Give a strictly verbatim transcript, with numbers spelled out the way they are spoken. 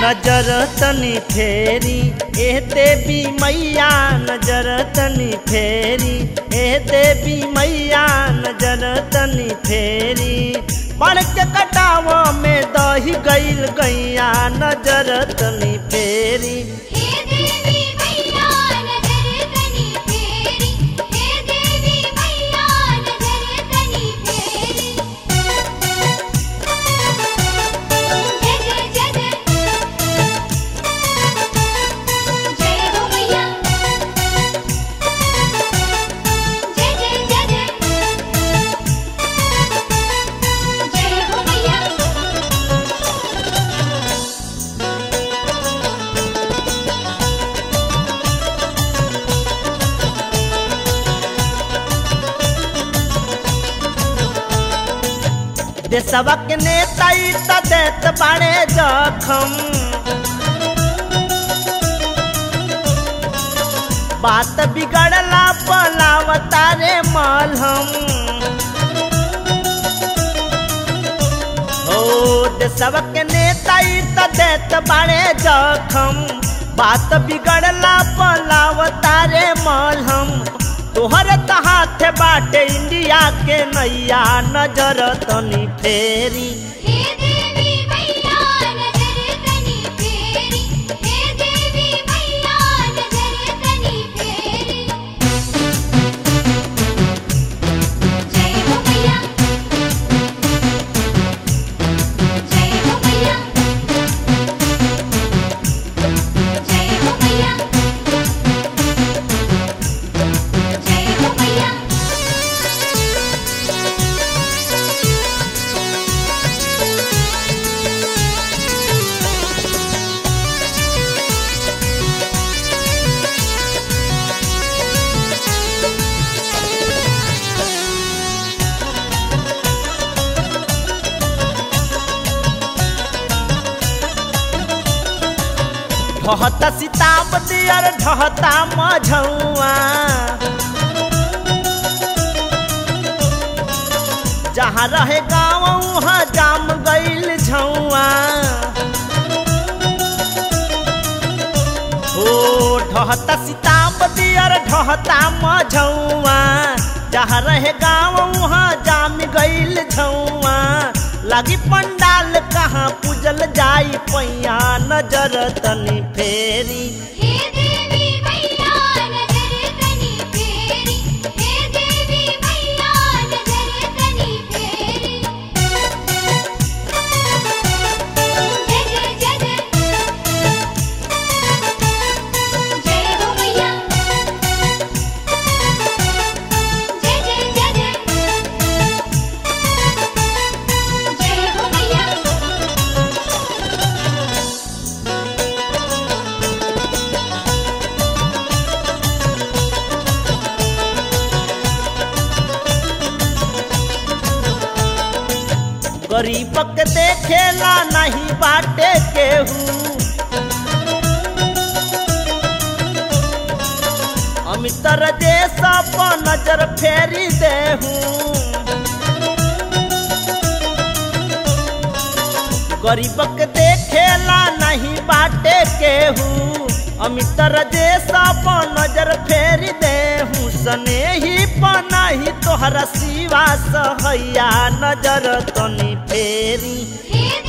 नजर तनी फेरी ए देवी मैया नजर तनी फेरी ए देवी मैया नजर तनी फेरी बढ़ के कटाव में दही गईल गैया नजर तनी फेरी देशवा के नेता त देत बाड़े जखम बात बिगड़ला पलावता रे मलहम हो देशवा के नेता त देत बाड़े जखम बात बिगड़ला पलावता रे मलहम तोहर त हाथ बाटे इंडिया के नैया नजर तनी फेरी हे देवी मैया नजर तनी फेरी हे देवी मैया नजर तनी फेरी जय हो मैया जय हो मैया जय हो मैया ढहता सीतापति और ढहता मझौआ जहाँ रहे गाँव वहाँ जाम गईल झौआ हो ढहता सीतापति और ढहता मझौआ जहाँ रहे गाँव वहाँ जाम गईल झौआ लगी पंडाल कहाँ पूजल जाई पैया नजर तनी फेरी हे देवी मैया नजर तनी फेरी हे देवी मैया नजर तनी फेरी जय जय जय जय हो मैया जय जय जय जय हो मैया गरीबक देखेला नहीं बाटे केहू अमितर देश पर नजर फेरी देहू गरीबक देखेला नहीं बाटे केहू अमितर देश पर नजर फेरी देहू स्नेही पनाही तोहरा सिवा सहैया नजर तनी फेरी हे